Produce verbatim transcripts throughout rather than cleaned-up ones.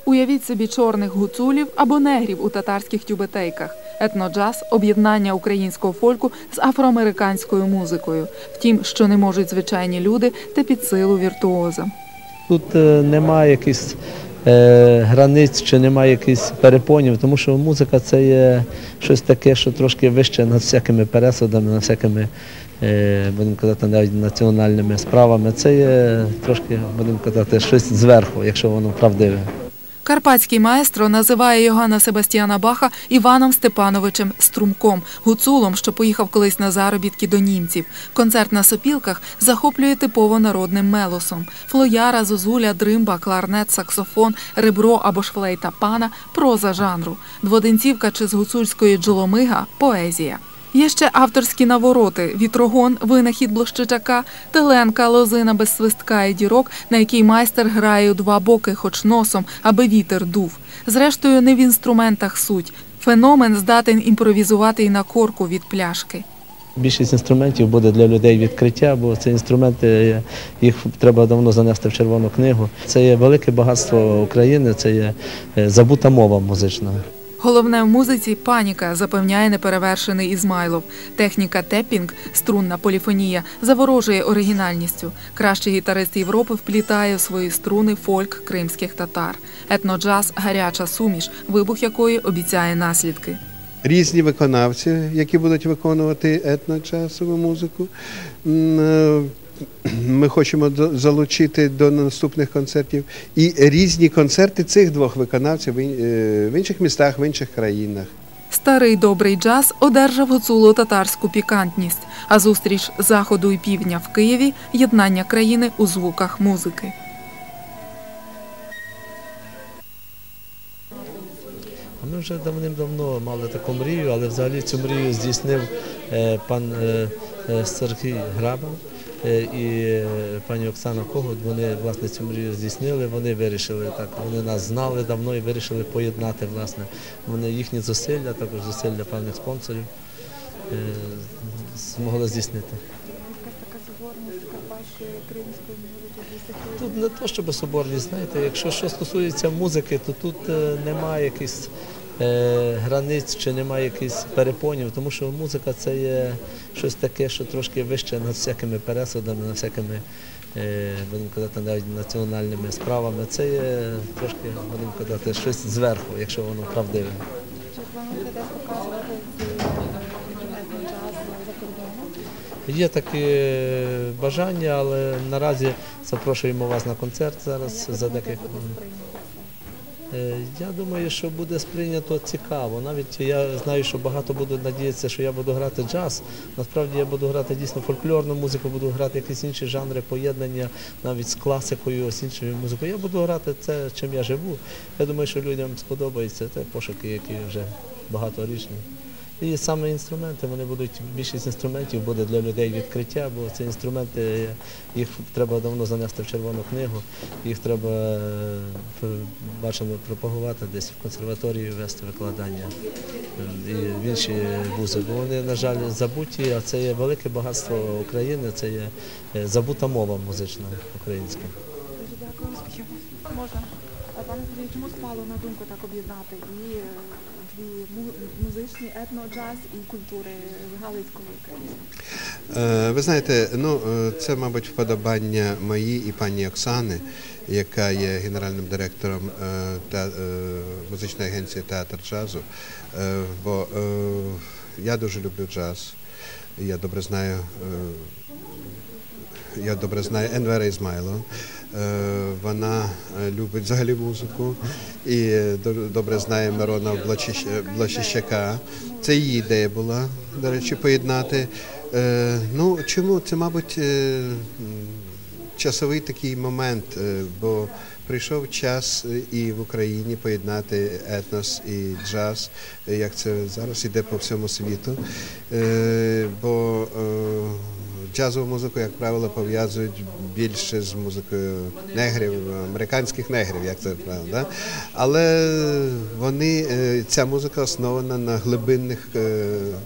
Уявіть собі чорних гуцулів або негрів у татарських тюбетейках. Етноджаз – об'єднання українського фольку з афроамериканською музикою. Втім, що не можуть звичайні люди, та під силу віртуозам. Тут немає якихось е, границь чи немає якихось перепонів, тому що музика – це є щось таке, що трошки вище над всякими пересудами, над всякими, е, будемо казати, навіть національними справами. Це є трошки, будемо казати, щось зверху, якщо воно правдиве. Карпатський маестро називає Йоганна Себастьяна Баха Іваном Степановичем Струмком, гуцулом, що поїхав колись на заробітки до німців. Концерт на сопілках захоплює типово народним мелосом. Флояра, зозуля, дримба, кларнет, саксофон, ребро або ж флейта пана – проза жанру. Дводенцівка чи з гуцульської джоломига – поезія. Є ще авторські навороти – вітрогон, винахід Блощичака, теленка, лозина без свистка і дірок, на якій майстер грає у два боки, хоч носом, аби вітер дув. Зрештою, не в інструментах суть. Феномен здатен імпровізувати і на корку від пляшки. Більшість інструментів буде для людей відкриття, бо ці інструменти, їх треба давно занести в Червону книгу. Це є велике багатство України, це є забута мова музична. Головне в музиці – паніка, запевняє неперевершений Ізмайлов. Техніка теппінг, струнна поліфонія, заворожує оригінальністю. Кращий гітарист Європи вплітає в свої струни фольк кримських татар. Етноджаз – гаряча суміш, вибух якої обіцяє наслідки. Різні виконавці, які будуть виконувати етноджазову музику. Ми хочемо залучити до наступних концертів і різні концерти цих двох виконавців в інших містах, в інших країнах. Старий добрий джаз одержав гуцуло-татарську пікантність, а зустріч Заходу і Півдня в Києві – єднання країни у звуках музики. Ми вже давним-давно мали таку мрію, але взагалі цю мрію здійснив пан Сергій Грабов і пані Оксана Когут. Вони, власне, цю мрію здійснили, вони вирішили, так, вони нас знали давно і вирішили поєднати, власне, вони їхні зусилля, також зусилля певних спонсорів змогли здійснити. Тут не то, щоб соборність, знаєте, якщо що стосується музики, то тут немає якихось е, границь чи немає якихось перепонів, тому що музика – це є щось таке, що трошки вище над всякими пересудами, над всякими, е, будемо казати, навіть національними справами. Це є трошки, будемо казати, щось зверху, якщо воно правдиве. Чи плануєте десь показувати етноджаз за кордоном? Є такі бажання, але наразі запрошуємо вас на концерт зараз за декілька хвилин. Я думаю, що буде сприйнято цікаво. Навіть я знаю, що багато будуть надіятися, що я буду грати джаз. Насправді я буду грати дійсно фольклорну музику, буду грати якісь інші жанри поєднання навіть з класикою, з іншою музикою. Я буду грати це, чим я живу. Я думаю, що людям сподобається. Це пошуки, які вже багаторічні. І саме інструменти, вони будуть, більшість інструментів буде для людей відкриття, бо ці інструменти, їх треба давно занести в Червону книгу, їх треба, бачимо, пропагувати десь в консерваторії, вести викладання і в інші вузи. Бо вони, на жаль, забуті, а це є велике багатство України, це є забута мова музична українська. Дуже дякую. Можна. Пане Сергію, чому спало на думку так об'єднати і дві музичні, етноджаз і культури галицької країни? Ви знаєте, ну, це, мабуть, вподобання мої і пані Оксани, яка є генеральним директором та, музичної агенції «Театр джазу», бо я дуже люблю джаз, я добре знаю, я добре знаю Енвера Ізмайлова. Вона любить взагалі музику і добре знає Мирона Блощичака. Це її ідея була, до речі, поєднати. Ну, чому? Це, мабуть, часовий такий момент, бо прийшов час і в Україні поєднати етнос і джаз, як це зараз іде по всьому світу. Бо джазову музику, як правило, пов'язують більше з музикою негрів, американських негрів, як це правда. Але вони, ця музика основана на глибинних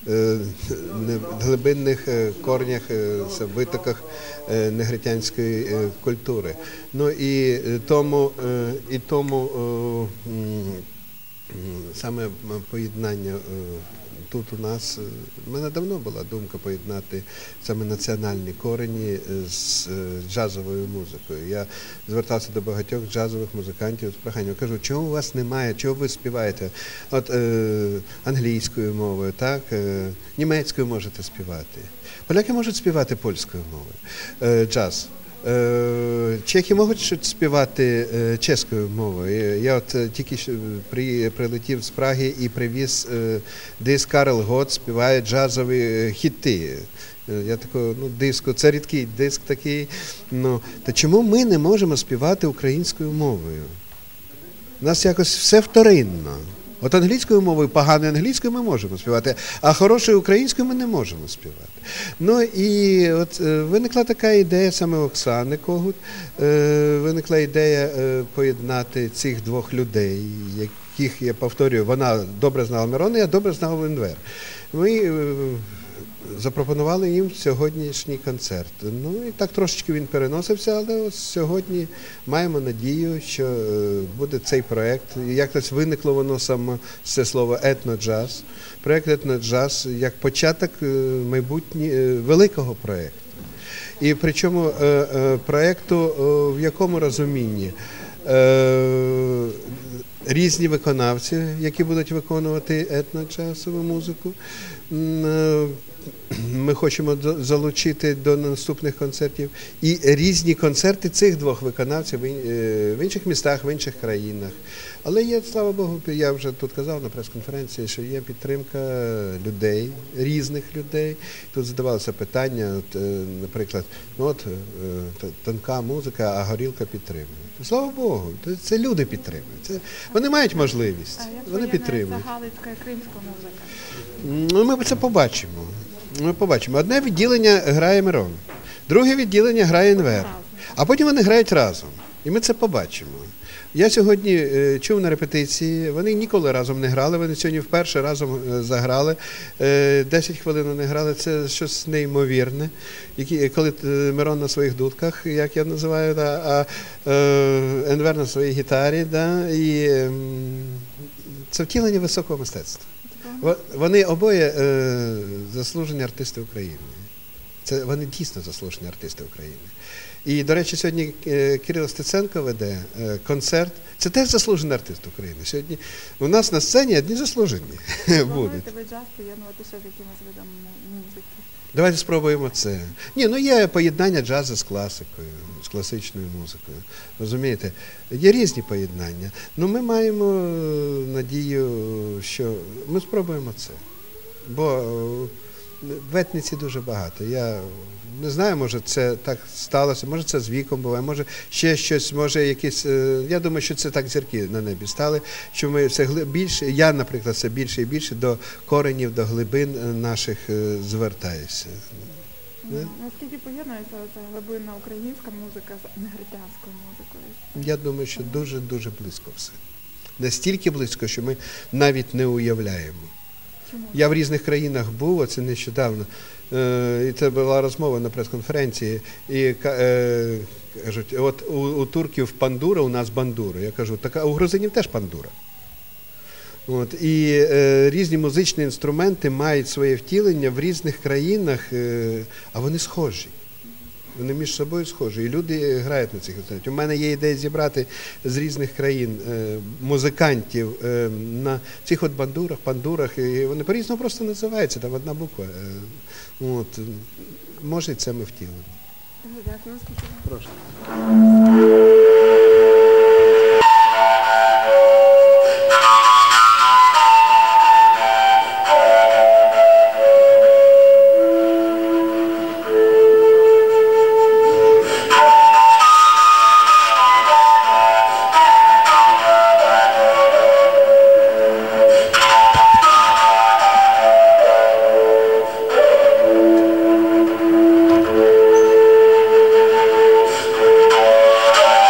е, не- глибинних е, корнях, е, це витоках е, негритянської е, культури. Ну і е, тому, е, і тому е, м, м, саме м, поєднання е, тут у нас, е, в мене давно була думка поєднати саме національні корені з е, джазовою музикою. Я звертався до багатьох джазових музикантів з проханням. Кажу, чого у вас немає, чого ви співаєте? От е, англійською мовою, так, е, німецькою можете співати. Поляки можуть співати польською мовою, е, джаз. Е, Чехи можуть співати е, чеською мовою. Я от е, тільки що при, прилетів з Праги і привіз е, диск Карл Гот співає джазові е, хіти. Е, Я такого, ну, диску, це рідкий диск такий. Ну, то чому ми не можемо співати українською мовою? У нас якось все вторинно. От англійською мовою, поганою англійською ми можемо співати, а хорошою українською ми не можемо співати. Ну і от е, виникла така ідея саме Оксани Когут, е, виникла ідея е, поєднати цих двох людей, яких, я повторюю, вона добре знала Мирона, я добре знав Ленвер. Ми е, запропонували їм сьогоднішній концерт. Ну і так трошечки він переносився, але ось сьогодні маємо надію, що е, буде цей проєкт. Якось виникло воно саме це слово етноджаз. Проєкт етноджаз як початок е, майбутнє е, великого проєкту. І причому е, е, проєкту е, в якому розумінні? Е, Різні виконавці, які будуть виконувати етноджазову музику. Ми хочемо залучити до наступних концертів і різні концерти цих двох виконавців в інших містах, в інших країнах. Але є, слава Богу, я вже тут казав на прес-конференції, що є підтримка людей, різних людей. Тут задавалося питання, от, наприклад, ну от тонка музика, а горілка підтримує. Слава Богу, це люди підтримують. Це, вони мають можливість, вони підтримують. А галицька і кримська музика? Ну, ми це побачимо. Ми побачимо. Одне відділення грає Мирон, друге відділення грає Енвер, а потім вони грають разом. І ми це побачимо. Я сьогодні е, чув на репетиції, вони ніколи разом не грали, вони сьогодні вперше разом е, заграли, е, десять хвилин вони грали, це щось неймовірне, які, коли е, Мирон на своїх дудках, як я називаю, да, а е, Енвер на своїй гітарі, да, і е, це втілення високого мистецтва. Вони обоє е, заслужені артисти України. Це вони дійсно заслужені артисти України. І, до речі, сьогодні е, Кирило Стеценко веде е, концерт. Це теж заслужений артист України. Сьогодні у нас на сцені одні заслужені будуть. Плануєте ви джаз поєднувати ще з якимось видом музики? Давайте спробуємо це. Ні, ну є поєднання джазу з класикою, з класичною музикою. Розумієте? Є різні поєднання. Ну ми маємо надію, що ми спробуємо це. Бо в етниці дуже багато. Я не знаю, може це так сталося, може це з віком буває, може ще щось, може якісь, я думаю, що це так зірки на небі стали, що ми все більше, я, наприклад, все більше і більше до коренів, до глибин наших звертаюся. Наскільки поєднується ця глибинна українська музика з негритянською музикою? Я думаю, що дуже-дуже близько все. Настільки близько, що ми навіть не уявляємо. Чому? Я в різних країнах був, оце нещодавно, і це була розмова на прес-конференції, і кажуть, от у, у турків пандура, у нас бандура. Я кажу, так а у грузинів теж пандура. От, і е, різні музичні інструменти мають своє втілення в різних країнах, е, а вони схожі. Вони між собою схожі. І люди грають на цих інструментах. У мене є ідея зібрати з різних країн е, музикантів е, на цих от бандурах, пандурах. І вони по-різному просто називаються, там одна буква. Е, от, може, і це ми втілимо. Дякую. Прошу. Thank you.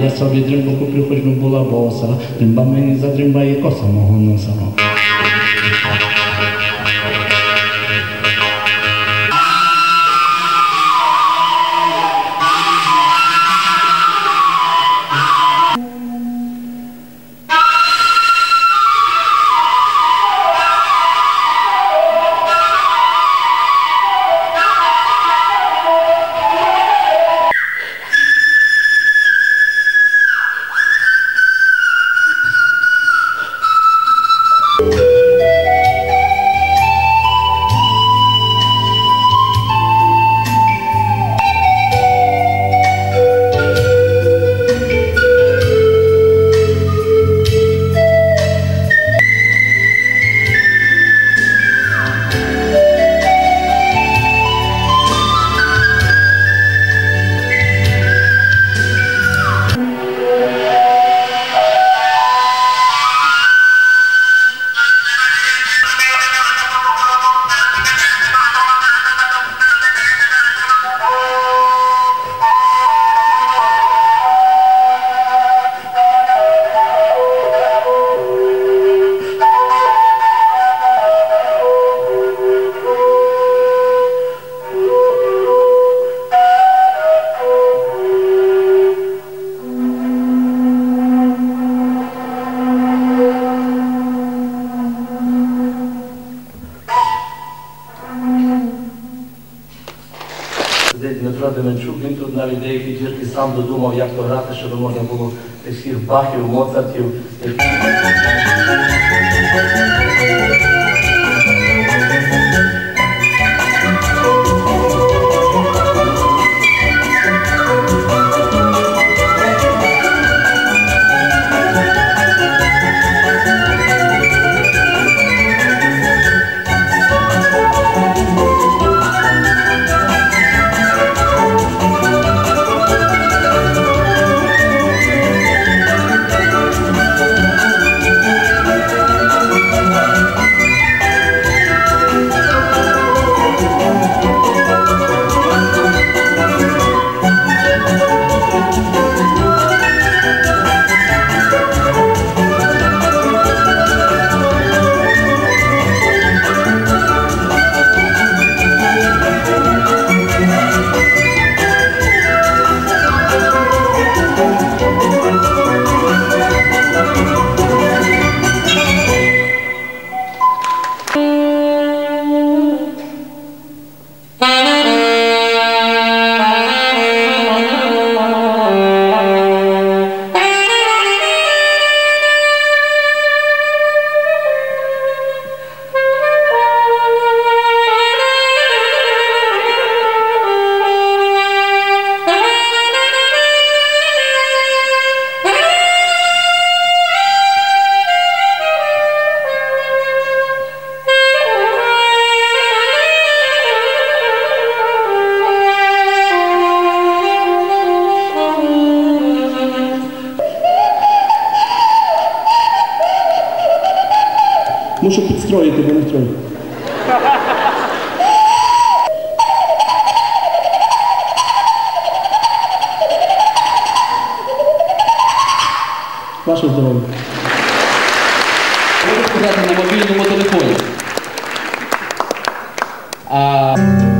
я собі дримбу куплю, хоч би була боса. Дримба мені задримбає коса мого носа. Дмитро Деменчук, він тут навіть деякі двірки сам додумав, як то грати, щоб можна було тих всіх Бахів, Моцартів. Мушу підстроїти, бо не строю. Ваше здоров'я. Можу сказати на мобільному телефоні. А...